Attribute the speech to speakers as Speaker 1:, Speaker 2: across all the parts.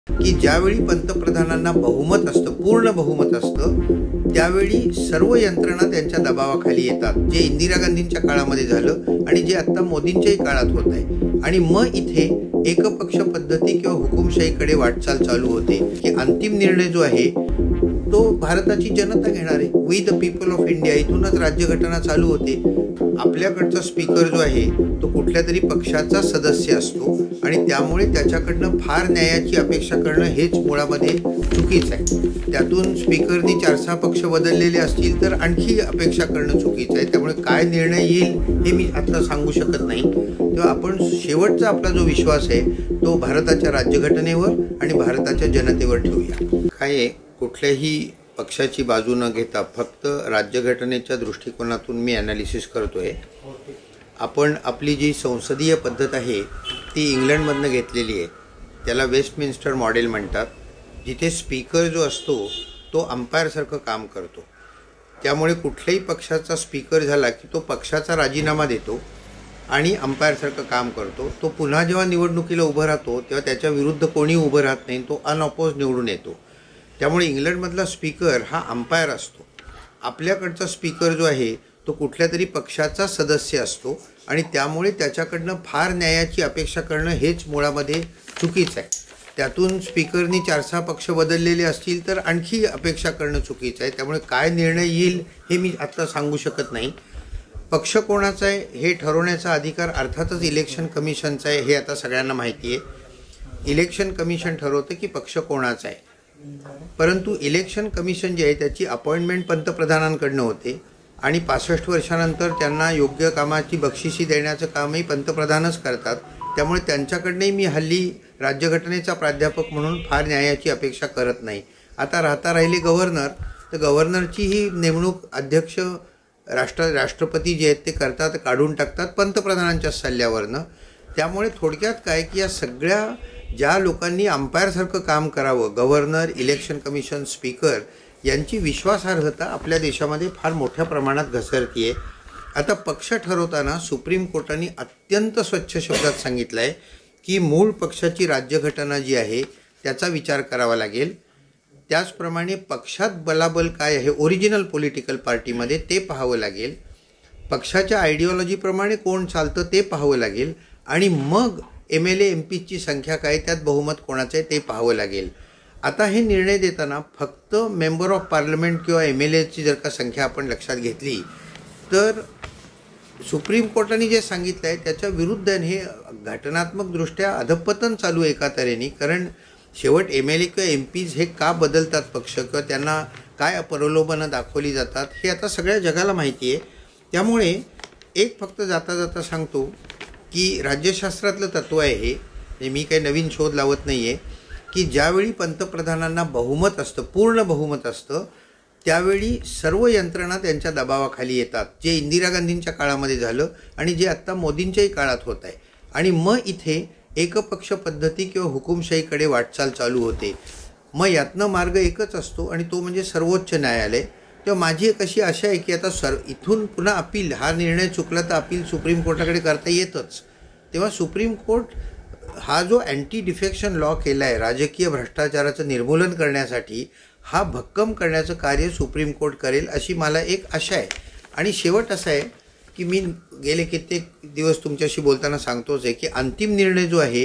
Speaker 1: की ज्यावेळी पंतप्रधानांना बहुमत असतं, पूर्ण बहुमत असतं, त्यावेळी सर्व यंत्रणा त्यांच्या दबावाखाली येतात. जे इंदिरा गांधींच्या काळामध्ये झालं आणि जे आता मोदींच्याही काळात होत आहे. आणि मग इथे एकपक्ष पद्धती किंवा हुकुमशाहीकडे वाटचाल चालू होते की अंतिम निर्णय जो आहे तो भारताची जनता घेणार आहे. We the people of India, इथूनच राज्यघटना चालू होते. आपल्याकडचा स्पीकर जो आहे तो कुठल्या तरी पक्षाचा सदस्य असतो आणि त्यामुळे त्याच्याकडनं फार न्यायाची अपेक्षा करणं हेच मुळामध्ये चुकीचं आहे. त्यातून स्पीकरनी 4-6 पक्ष बदललेले असतील तर आणखी अपेक्षा करणं चुकीचं आहे. त्यामुळे काय निर्णय येईल हे मी आता सांगू शकत नाही. तेव्हा आपण शेवटचा आपला जो विश्वास आहे तो भारताच्या राज्यघटनेवर आणि भारताच्या जनतेवर ठेवूया. काय आहे, कुठल्याही पक्षाची बाजू न घेता फक्त राज्यघटनेच्या दृष्टिकोनातून मी ॲनालिसिस करतोय. आपण आपली जी संसदीय पद्धत आहे ती इंग्लंडमधनं घेतलेली आहे. त्याला वेस्टमिन्स्टर मॉडेल म्हणतात, जिथे स्पीकर जो असतो तो अंपायरसारखं काम करतो. त्यामुळे कुठल्याही पक्षाचा स्पीकर झाला की तो पक्षाचा राजीनामा देतो आणि अंपायरसारखं काम करतो. तो पुन्हा जेव्हा निवडणुकीला उभं राहतो तेव्हा त्याच्या विरुद्ध कोणी उभं राहत नाही, तो अनअपोज निवडून येतो. त्यामुळे इंग्लंडमधला स्पीकर हा अंपायर असतो. आपल्याकडचा स्पीकर जो आहे तो कुठल्या तरी पक्षाचा सदस्य असतो आणि त्यामुळे त्याच्याकडनं फार न्यायाची अपेक्षा करणं हेच मुळामध्ये चुकीचं आहे. त्यातून स्पीकरनी 4-6 पक्ष बदललेले असतील तर आणखी अपेक्षा करणं चुकीचं आहे. त्यामुळे काय निर्णय येईल हे मी आत्ता सांगू शकत नाही. पक्ष कोणाचा आहे हे ठरवण्याचा अधिकार अर्थातच इलेक्शन कमिशनचा आहे, हे आता सगळ्यांना माहिती आहे. इलेक्शन कमिशन ठरवतं की पक्ष कोणाचा आहे. परंतु इलेक्शन कमिशन जे आहे त्याची अपॉइंटमेंट पंतप्रधानांकडनं होते आणि 65 वर्षानंतर त्यांना योग्य कामाची बक्षिसी देण्याचं कामही पंतप्रधानच करतात. त्यामुळे त्यांच्याकडनंही मी हल्ली राज्यघटनेचा प्राध्यापक म्हणून फार न्यायाची अपेक्षा करत नाही. आता राहिले गव्हर्नर, तर गव्हर्नरची ही नेमणूक अध्यक्ष राष्ट्रपती जे आहेत ते करतात, काढून टाकतात पंतप्रधानांच्या सल्ल्यावरनं. त्यामुळे थोडक्यात काय की या सगळ्या ज्या लोकांनी अंपायरसारखं काम करावं, गव्हर्नर, इलेक्शन कमिशन, स्पीकर, यांची विश्वासार्हता आपल्या देशामध्ये फार मोठ्या प्रमाणात घसरती आहे. आता पक्ष ठरवताना सुप्रीम कोर्टाने अत्यंत स्वच्छ शब्दात सांगितलं आहे की मूळ पक्षाची राज्यघटना जी आहे त्याचा विचार करावा लागेल. त्याचप्रमाणे पक्षात बलाबल काय आहे ओरिजिनल पॉलिटिकल पार्टीमध्ये ते पाहावं लागेल. पक्षाच्या आयडिओलॉजीप्रमाणे कोण चालतं ते पाहावं लागेल आणि मग MLA MPची संख्या काय, त्यात बहुमत कोणाचं आहे ते पाहावं लागेल. आता हे निर्णय देताना फक्त मेंबर ऑफ पार्लमेंट किंवा MLAची जर का संख्या आपण लक्षात घेतली तर सुप्रीम कोर्टाने जे सांगितलं आहे त्याच्या विरुद्ध हे घटनात्मकदृष्ट्या अधपतन चालू आहे एका तऱ्हेने. कारण शेवट MLA किंवा MPज हे का बदलतात पक्ष किंवा त्यांना काय प्रलोभनं दाखवली जातात हे आता सगळ्या जगाला माहिती आहे. त्यामुळे एक फक्त जाता जाता सांगतो की राज्यशास्त्रातलं तत्त्व आहे हे, मी काही नवीन शोध लावत नाही आहे, की ज्यावेळी पंतप्रधानांना बहुमत असतं, पूर्ण बहुमत असतं, त्यावेळी सर्व यंत्रणा त्यांच्या दबावाखाली येतात. जे इंदिरा गांधींच्या काळामध्ये झालं आणि जे आत्ता मोदींच्याही काळात होत आहे. आणि मग इथे एकपक्ष पद्धती किंवा हुकुमशाहीकडे वाटचाल चालू होते. मग यातनं मार्ग एकच असतो आणि तो म्हणजे सर्वोच्च न्यायालय. तेव्हा माझी एक अशी आशा आहे की आता इथून पुन्हा अपील, हा निर्णय चुकला तर अपील सुप्रीम कोर्टाकडे करता येतच. तेव्हा सुप्रीम कोर्ट हा जो अँटी डिफेक्शन लॉ केला आहे राजकीय भ्रष्टाचाराचं निर्मूलन करण्यासाठी, हा भक्कम करण्याचं कार्य सुप्रीम कोर्ट करेल अशी मला एक आशा आहे. आणि शेवट असा आहे की मी गेले कित्येक दिवस तुमच्याशी बोलताना सांगतोच आहे की अंतिम निर्णय जो आहे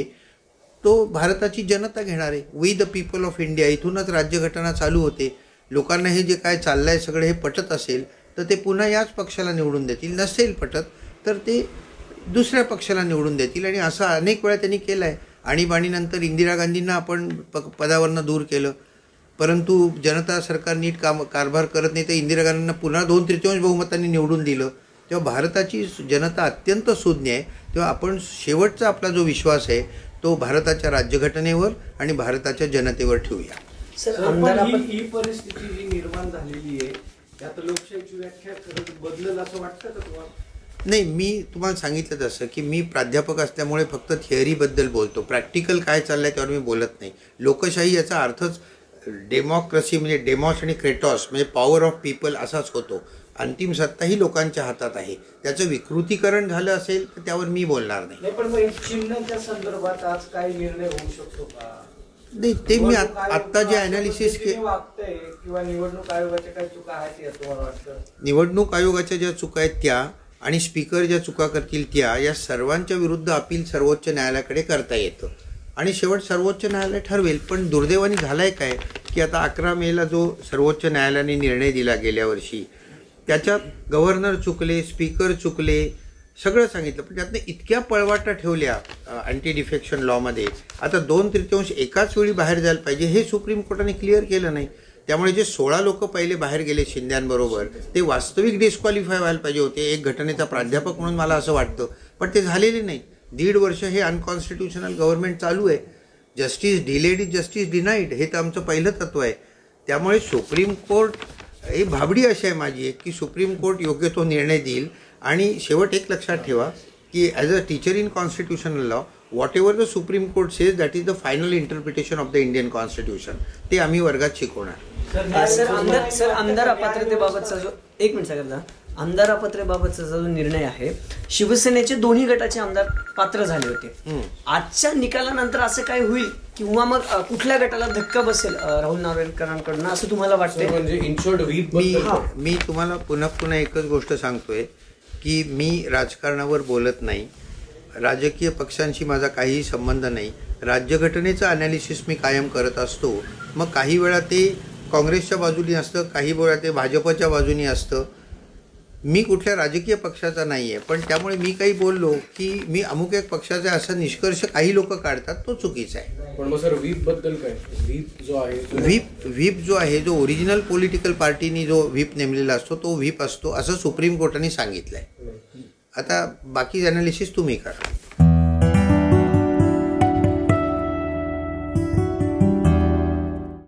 Speaker 1: तो भारताची जनता घेणार आहे. We the people of India, इथूनच राज्यघटना चालू होते. लोकांना हे जे काय चाललं आहे सगळं हे पटत असेल तर ते पुन्हा याच पक्षाला निवडून देतील, नसेल पटत तर ते दुसऱ्या पक्षाला निवडून देतील. आणि असं अनेक वेळा त्यांनी केलं आहे. आणीबाणीनंतर इंदिरा गांधींना आपण पदावरनं दूर केलं, परंतु जनता सरकार नीट कारभार करत नाही तर इंदिरा गांधींना पुन्हा 2/3 बहुमतांनी निवडून दिलं. तेव्हा भारताची जनता अत्यंत सुज्ञ आहे. तेव्हा आपण शेवटचा आपला जो विश्वास आहे तो भारताच्या राज्यघटनेवर आणि भारताच्या जनतेवर ठेवूया.
Speaker 2: ही परिस्थिती जी निर्माण झालेली आहे त्यात लोकशाहीची व्याख्या खरंच बदलेल असं वाटतं का तुम्हाला?
Speaker 1: नाही, मी तुम्हाला सांगितलं तसं की मी प्राध्यापक असल्यामुळे फक्त थिअरीबद्दल बोलतो. प्रॅक्टिकल काय चाललं आहे त्यावर मी बोलत नाही. लोकशाही याचा अर्थच डेमोक्रेसी म्हणजे डेमॉस आणि क्रेटॉस म्हणजे पॉवर ऑफ पीपल असाच होतो. अंतिम सत्ताही लोकांच्या हातात आहे. त्याचं विकृतीकरण झालं असेल तर त्यावर मी बोलणार नाही.
Speaker 2: पण मग चिन्हाच्या संदर्भात आज काय निर्णय होऊ शकतो का?
Speaker 1: नाही ते मी आत्ता जे अनालिसिस
Speaker 2: वागतंय किंवा निवडणूक आयोगाच्या काही चुका आहेत या तुम्हाला वाटतं?
Speaker 1: निवडणूक आयोगाच्या ज्या चुका आहेत त्या आणि स्पीकर ज्या चुका करतील त्या, या सर्वांच्या विरुद्ध अपील सर्वोच्च न्यायालयाकडे करता येतं आणि शेवट सर्वोच्च न्यायालय ठरवेल. पण दुर्दैवाने झालाय काय की आता 11 मेला जो सर्वोच्च न्यायालयाने निर्णय दिला गेल्या वर्षी, त्याच्यात गव्हर्नर चुकले, स्पीकर चुकले, सगळं सांगितलं. पण त्यातनं इतक्या पळवाटा ठेवल्या अँटी डिफेक्शन लॉमध्ये. आता 2/3 एकाच वेळी बाहेर जायला पाहिजे हे सुप्रीम कोर्टाने क्लिअर केलं नाही. त्यामुळे जे 16 लोक पहिले बाहेर गेले शिंद्यांबरोबर, ते वास्तविक डिस्क्वालिफाय व्हायला पाहिजे होते. एक घटनेचा प्राध्यापक म्हणून मला असं वाटतं, पण ते झालेले नाही. 1.5 वर्ष हे अनकॉन्स्टिट्युशनल गव्हर्नमेंट चालू आहे. Justice delayed is justice denied, हे तर आमचं पहिलं तत्व आहे. त्यामुळे सुप्रीम कोर्ट ही भाबडी अशी आहे माझी की सुप्रीम कोर्ट योग्य तो निर्णय देईल. आणि शेवट एक लक्षात ठेवा की as a teacher in constitutional law, whatever the supreme court says that is the final interpretation of the Indian constitution. ते आम्ही वर्गात शिकवणार.
Speaker 3: सर आमदार अपात्रतेबाबतचा जो एक मिनिट सांगितला, आमदार अपात्रतेबाबतचा जो निर्णय आहे, शिवसेनेचे दोन्ही गटाचे आमदार पात्र झाले होते. आजच्या निकालानंतर असं काय होईल किंवा मग कुठल्या गटाला धक्का बसेल राहुल नार्वेकरांकडून असं तुम्हाला वाटतंय?
Speaker 2: म्हणजे इन शॉर्ट
Speaker 1: मी तुम्हाला पुन्हा एकच गोष्ट सांगतोय की मी राजकारणावर बोलत नाही. राजकीय पक्षांशी माझा काहीही संबंध नाही. राज्यघटनेचं अनालिसिस मी कायम करत असतो. मग काही वेळा ते काँग्रेसच्या बाजूनी असतं, काही वेळा ते भाजपच्या बाजूनी असतं. मी कुठल्या राजकीय पक्षाचा नाही आहे, पण त्यामुळे मी काही बोललो की मी अमुक एक पक्षाचा असा निष्कर्ष काही लोक काढतात, तो चुकीचा आहे.
Speaker 2: पण मग सर व्हीप बद्दल काय? व्हीप
Speaker 1: जो आहे जो ओरिजिनल पॉलिटिकल पार्टीनी जो व्हीप नेमलेला असतो तो व्हीप असतो असं सुप्रीम कोर्टाने सांगितलंय. आता बाकी अनालिसिस तुम्ही करा.